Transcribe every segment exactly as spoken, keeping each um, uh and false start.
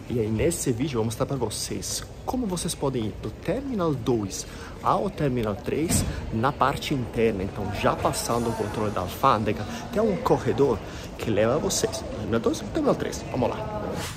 E aí nesse vídeo eu vou mostrar para vocês como vocês podem ir do Terminal dois ao Terminal três na parte interna. Então, já passando o controle da alfândega, tem um corredor que leva vocês do Terminal dois ao Terminal três. Vamos lá.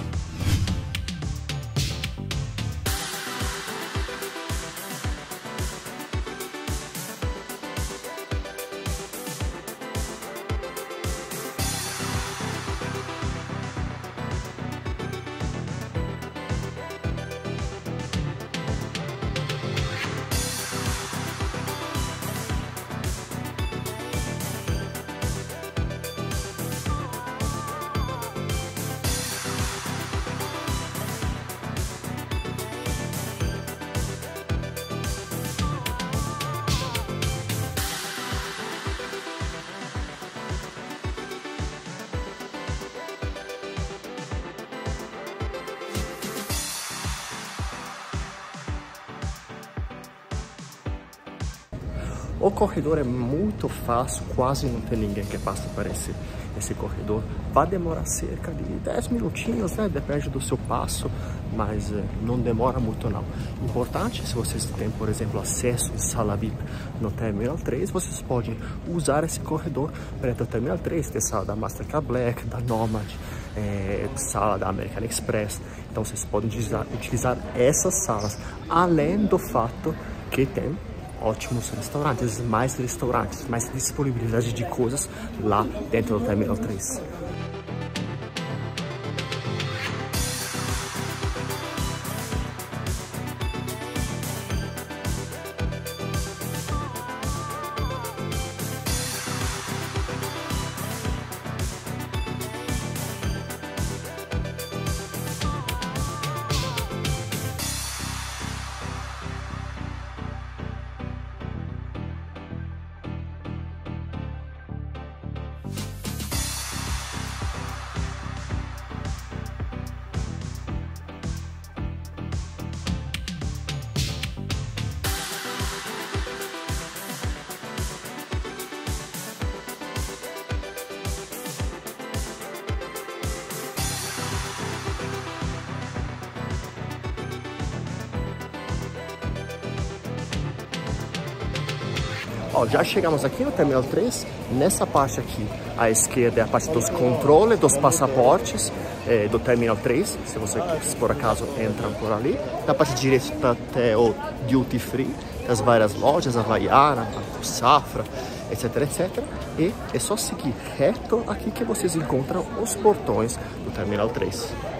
O corredor é muito fácil, quase não tem ninguém que passa por esse, esse corredor. Vai demorar cerca de dez minutinhos, né? Depende do seu passo, mas eh, não demora muito não. Importante, se vocês têm, por exemplo, acesso em sala V I P no Terminal três, vocês podem usar esse corredor para ir ao Terminal três, ter sala da Mastercard Black, da Nomad, é, sala da American Express. Então vocês podem utilizar, utilizar essas salas, além do fato que tem ótimos restaurantes, mais restaurantes, mais disponibilidade de coisas lá dentro do Terminal três. Ó, já chegamos aqui no Terminal três. Nessa parte aqui, à esquerda, é a parte dos controles dos passaportes é, do Terminal três. Se você, se por acaso, entra por ali. Na parte direita até o Duty Free, as várias lojas, Havaiana, Banco Safra, etc, etcétera. E é só seguir reto aqui que vocês encontram os portões do Terminal três.